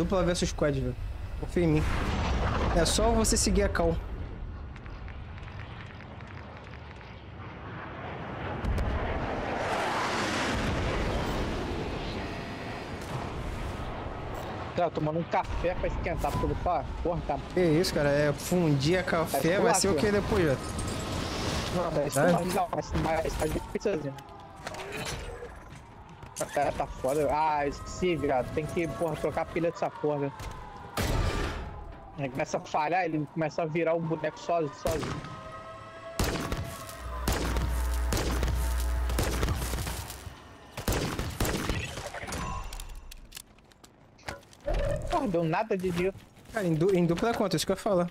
dupla versus squad, velho. Confia em mim. É só você seguir a call. Tá tomando um café pra esquentar, porque eu vou falar, porra, tá. Que isso, cara? É fundir a café, vai ser o que depois, velho? Não, é isso não, mas faz pizzazinha. A cara tá foda. Ah, esqueci, viado. Tem que, porra, trocar a pilha dessa porra, velho. Ele começa a falhar, ele começa a virar o boneco sozinho. Porra, deu nada de dia. Cara, em dupla conta, isso que eu ia falar.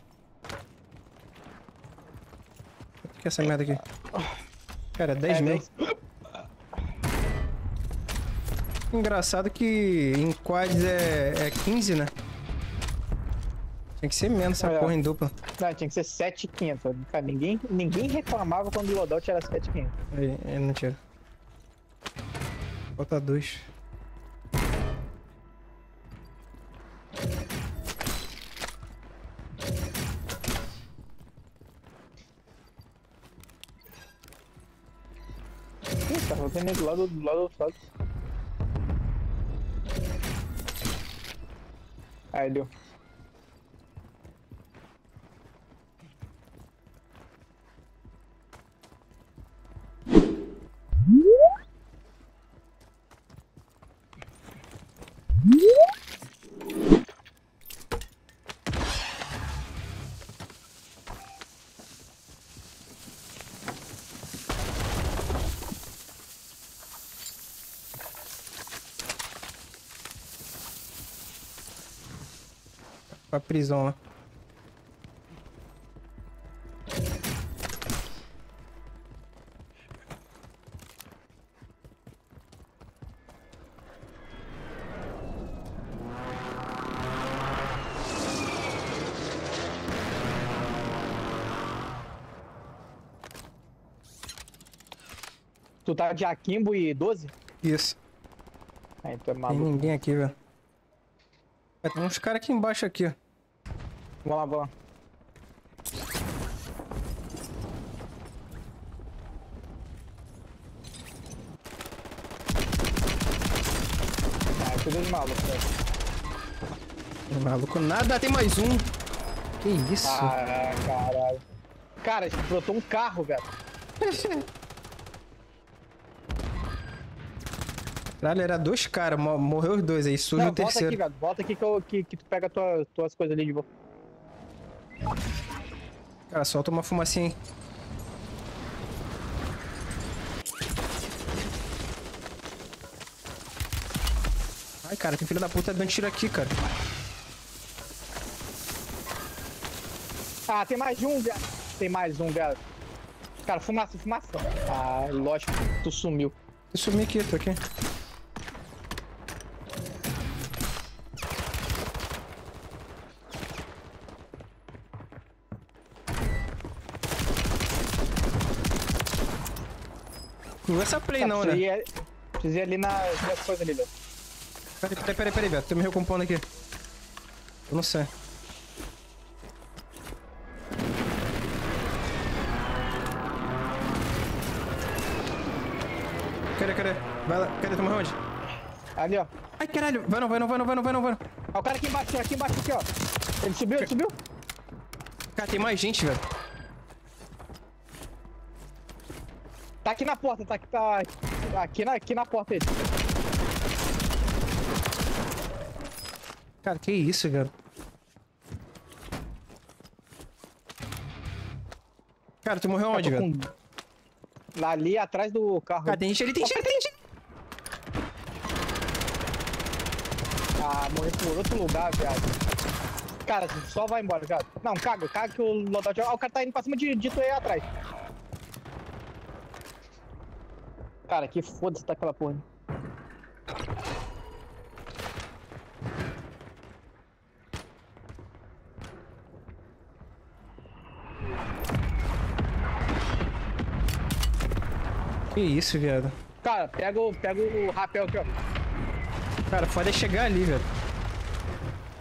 O que é essa merda aqui? Cara, 10 mil. 10. Engraçado que em quads é 15, né? Tinha que ser menos essa porra em dupla. Não, tinha que ser 7.500. Cara, ninguém reclamava quando o loadout era 7.500. Aí, não tira. Falta 2. Ih, tá voltando do lado do outro lado. Aí deu. Pra prisão lá. Tu tá de Akimbo e 12? Isso. Aí tu é Tem maluco. ninguém aqui, velho. Tem uns caras aqui embaixo aqui, ó. Vamos lá. Ah, tudo de maluco, velho. Maluco, nada, tem mais um. Que isso? Ah, caralho. Cara, brotou um carro, velho. Caralho, era 2 caras, morreu os 2 aí, surge o Volta terceiro. aqui, velho. Volta aqui que tu pega tuas coisas ali de boa. Cara, solta uma fumacinha aí. Ai, cara, tem filho da puta dando tiro aqui, cara. Ah, tem mais um, velho. Tem mais um, velho. Cara, fumaça. Ah, lógico, tu sumiu. Eu sumi aqui, tô aqui. Não essa play não, né? Precisa ir ali nas coisas ali, velho. Peraí, velho. Tô me recompondo aqui. Eu não sei. Cadê? Vai lá. Cadê? Tu morreu onde? Ali, ó. Ai, caralho. Vai não. Ó, o cara aqui embaixo, aqui, ó. Ele subiu. Cara, tem mais gente, velho. Tá aqui na porta, tá aqui na porta ele. Cara, que isso, velho. Cara, tu morreu onde, velho? Ali atrás do carro. Cara, tem gente ali, tem gente. Ah, morri por outro lugar, viado. Cara, só vai embora, viado. Não, caga que o loadout... Ah, o cara tá indo pra cima de tu aí atrás. Cara, que foda-se tá aquela porra. Que isso, viado. Cara, pega o rapel aqui, ó. Cara, foda é chegar ali, velho.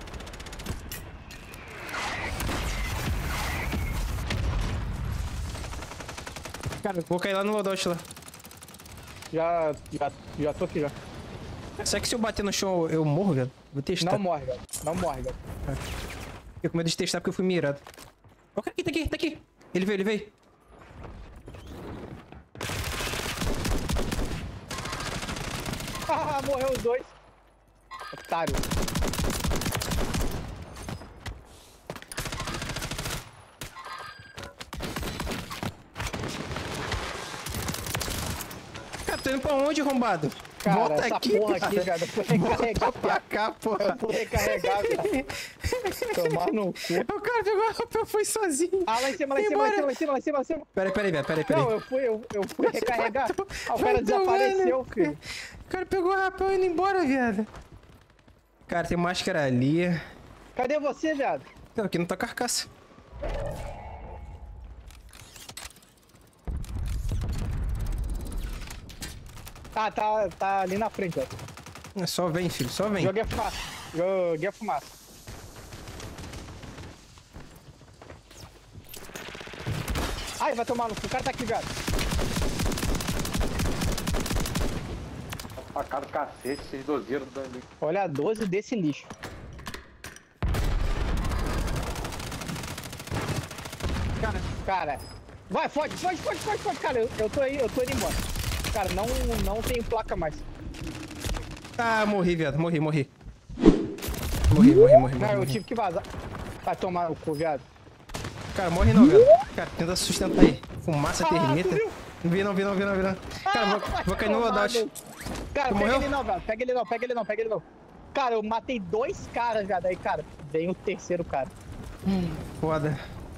Cara, vou cair lá no loadout lá. Já tô aqui já. Será que se eu bater no chão eu morro, velho? Vou testar. Não morre, velho. Não morre, velho. Fiquei com medo de testar porque eu fui mirado. Ó, cara, aqui, tá aqui, tá aqui. Ele veio, ele veio. Ah, morreu os dois. Otário. Cara, tô indo pra onde, arrombado? Cara, Volta essa aqui, porra cara. aqui, velho. Eu fui recarregar, Pra cá, porra. eu fui recarregar, velho. Tomar no cu. O cara pegou a roupa e foi sozinho. Ah, lá em cima, lá em cima, lá em cima, lá em cima, lá em cima, lá em cima. Peraí, velho, peraí. Não, eu fui recarregar. Ah, o cara desapareceu, filho. O cara pegou o rapão e indo embora, viado. Cara, tem máscara ali. Cadê você, viado? Não, aqui não tá carcaça. Ah, tá ali na frente, velho. É, só vem, filho, só vem. Joguei a fumaça. Joguei a fumaça. Ai, vai tomar no cu. O cara tá aqui, viado. Facada do cacete, esses dozeiros do ali. Olha a 12 desse lixo. Cara, vai, foge. Cara, eu tô indo embora. Cara, não tem placa mais. Ah, morri, viado, morri. Morri. Não, eu tive que vazar. Vai tomar no cu, viado. Cara, morre não, viado. Cara, tenta sustentar aí. Fumaça, termita. tu viu? Não vi não. Cara, vou cair no loadout. Cara, Tu pega morreu? ele não, velho. Pega ele não. Cara, eu matei 2 caras, velho. Aí, cara, vem o terceiro cara. Foda.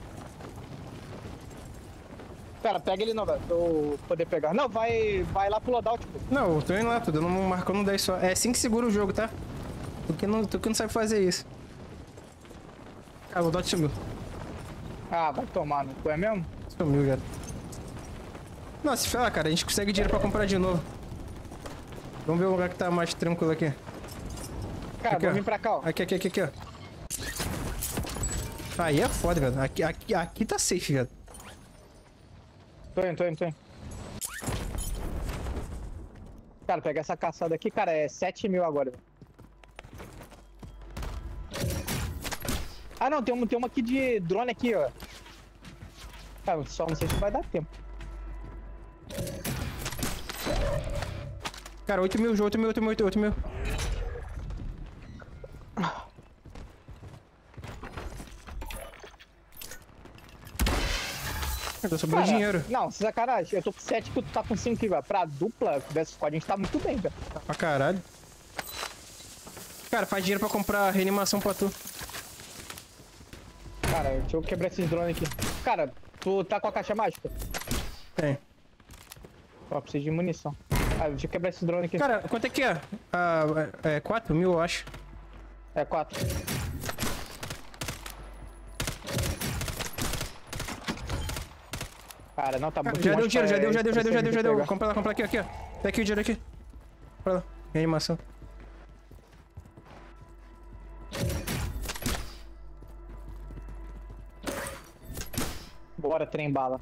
Cara, pega ele não, velho. Pra eu poder pegar. Não, vai lá pro loadout, pô. Não, eu tô indo lá, tô dando um marcão no 10 só. É assim que segura o jogo, tá? Tu que não sabe fazer isso. Cara, o loadout sumiu. Ah, vai tomar no cu, é mesmo? Sumiu, viado. Nossa, se falar, cara, a gente consegue dinheiro pra comprar de novo. Vamos ver um lugar que tá mais tranquilo aqui. Cara, Aqui, vou ó. vir pra cá, ó. Aqui, ó. Aí é foda, velho. Aqui tá safe, velho. Tô indo. Cara, pegar essa caçada aqui, cara, é 7 mil agora, velho. Ah, não, tem uma aqui de drone aqui, ó. Cara, só não sei se vai dar tempo. Cara, 8 mil, 8 mil. Cara, sobrou Cara, dinheiro. Não, sacanagem. Eu tô com 7 que tu tá com 5 aqui, velho. Pra dupla dessa squad a gente tá muito bem, velho. Pra caralho. Cara, faz dinheiro pra comprar reanimação pra tu. Cara, deixa eu quebrar esses drones aqui. Cara, tu tá com a caixa mágica? Tem. Ó, preciso de munição. Ah, deixa eu quebrar esses drones aqui. Cara, quanto é que é? Ah, é 4 mil, eu acho. É 4. Cara, não, tá Cara, muito já deu longe dinheiro, pra- já deu. pegar. Compra lá, aqui, ó. Tá aqui o dinheiro aqui. Compra lá. Reanimação. Bora, trem bala.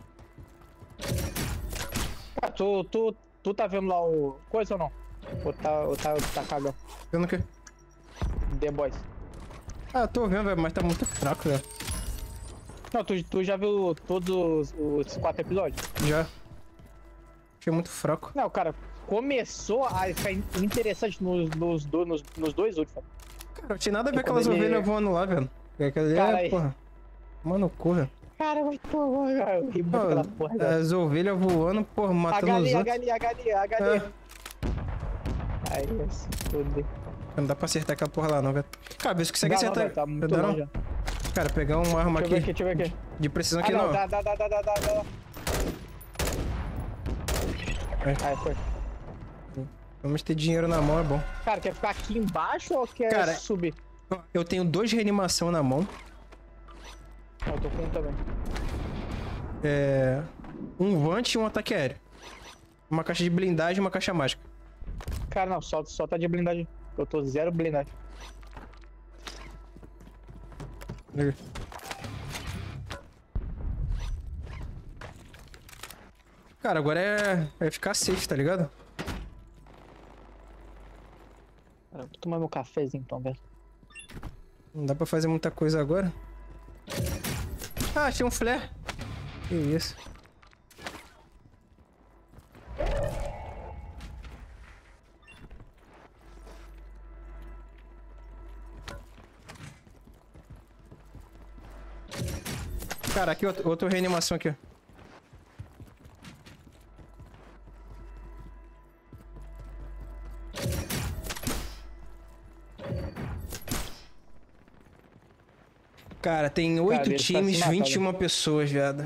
Cara, tu tá vendo lá o coisa ou não? Ou tá cagão? Vendo o quê? The Boys. Ah, tô vendo, velho, mas tá muito fraco, velho. Não, tu já viu todos os 4 episódios? Já. Achei muito fraco. Não, cara, começou a ficar interessante nos dois últimos. Cara, não tinha nada a ver E com aquelas quando ele- ovelhas voando lá, velho. Aquela ali Cara, é, porra. Mano, cu, velho. Cara, vai tomar, cara. Eu ri muito daquela porra, velho. As ovelhas voando, porra, A matando os galinha, a outros. galinha, a galinha, a galinha. Aí, se fuder. Não dá pra acertar aquela porra lá, não, velho. Cara, vê se consegue Dá não, acertar. velho, tá muito Dá não? longe já. Cara, pegar uma arma Deixa eu aqui, ver aqui, deixa eu ver aqui. de precisão Ah, aqui, não, não. dá. É. Aí, foi. Vamos ter dinheiro na mão, é bom. Cara, quer ficar aqui embaixo ou quer Cara, subir? Eu tenho 2 reanimação na mão. Eu tô com um também. Um vante e um ataque aéreo. Uma caixa de blindagem e uma caixa mágica. Cara, não, só tá de blindagem. Eu tô 0 blindagem. Cara, agora é ficar safe, tá ligado? Vou tomar meu cafezinho então, velho. Não dá pra fazer muita coisa agora. Ah, achei um flare. Que isso. Cara, aqui outra reanimação aqui, ó. Cara, tem 8 ele tá times, se matando. 21 pessoas, viado.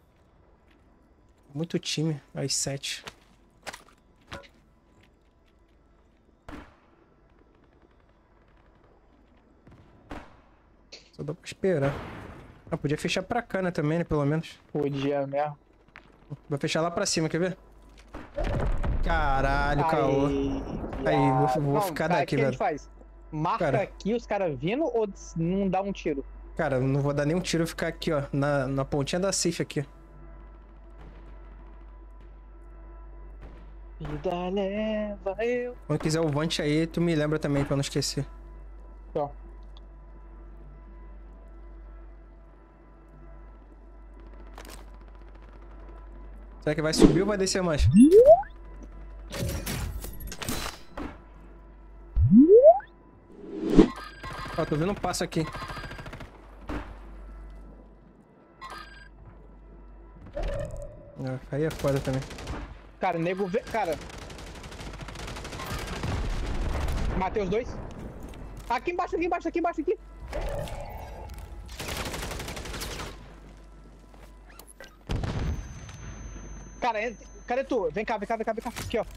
Muito time, as 7. Só dá pra esperar. Ah, podia fechar pra cá, né, também, né, pelo menos. Podia mesmo. Vai fechar lá pra cima, quer ver? Caralho, caô. Aí, vou Não, ficar cara, daqui, o que a velho. gente faz? Marca Cara. aqui os caras vindo ou não dá um tiro? Cara, eu não vou dar nenhum tiro, eu vou ficar aqui, ó, na pontinha da safe aqui. Vida leva eu. Quando quiser o Vant aí, tu me lembra também, pra não esquecer. Ó. Será que vai subir ou vai descer mais? Ó, tô vendo um passo aqui. Ah, aí é foda também. Cara, nego vê. Cara. Matei os dois. Aqui embaixo, aqui embaixo, aqui embaixo, aqui. Cara, cadê tu? Vem cá, vem cá, vem cá, vem cá. Aqui, ó.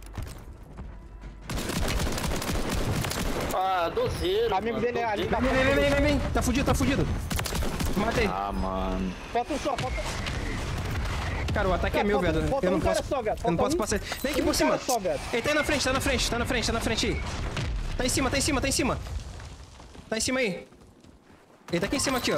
Ah, dozeiro. Amigo mano, dele é ali, dozeiro. tá? Vem. Tá fudido, tá fudido. Matei. Ah, mano. Falta um só, falta. Cara, o ataque é Cara, meu, falta- velho. falta Eu não um cara posso. só, velho. Eu não Falta posso um- passar. Vem aqui um por cima. cara só, velho. Ele tá aí na frente, tá na frente, tá na frente, tá na frente aí. Tá em cima, tá em cima, tá em cima. Tá em cima aí. Ele tá aqui em cima aqui, ó.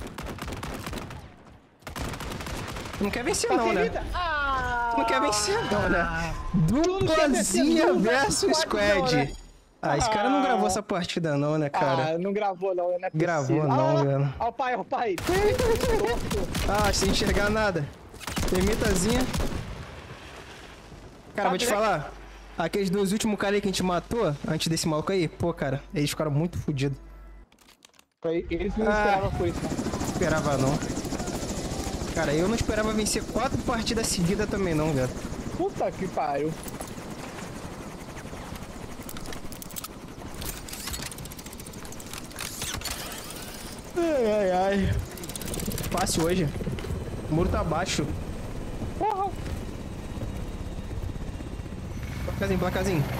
Tu não quer vencer Tá não, sem né? vida. Ah! Tu não quer vencer não, né? não quer vencer Duplazinha nunca, versus squad não, squad. né? Ah, esse cara não Ah. gravou essa partida não, né, cara? Ah, não gravou não, né? Gravou não, velho. Ó o pai, ó o pai. Ah, sem enxergar nada. Imitazinha. Cara, Tá vou te direto. falar. Aqueles dois últimos caras aí que a gente matou, antes desse maluco aí, pô, cara, eles ficaram muito fodidos. Eles não Ah. esperavam por isso, não. Não esperava não. Cara, eu não esperava vencer 4 partidas seguidas também não, velho. Puta que pariu. Ai. Fácil hoje. O muro tá baixo. Porra. Placazinho.